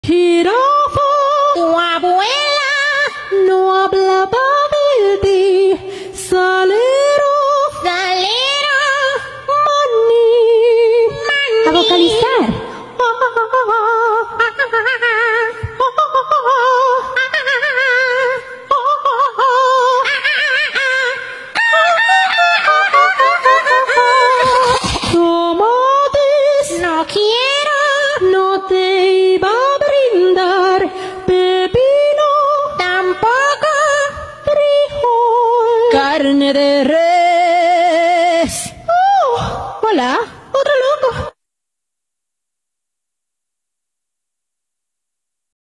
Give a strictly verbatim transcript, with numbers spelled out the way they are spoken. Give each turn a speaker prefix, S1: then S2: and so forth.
S1: Jirafa,
S2: tu abuela
S1: no hablaba de ti. Salero,
S2: salero,
S1: maní,
S2: maní.
S1: A vocalizar. Tomates,
S2: No quiero,
S1: no te iba a brindar. Pepino,
S2: tampoco.
S1: frijol,
S2: Carne de res.
S1: oh, hola.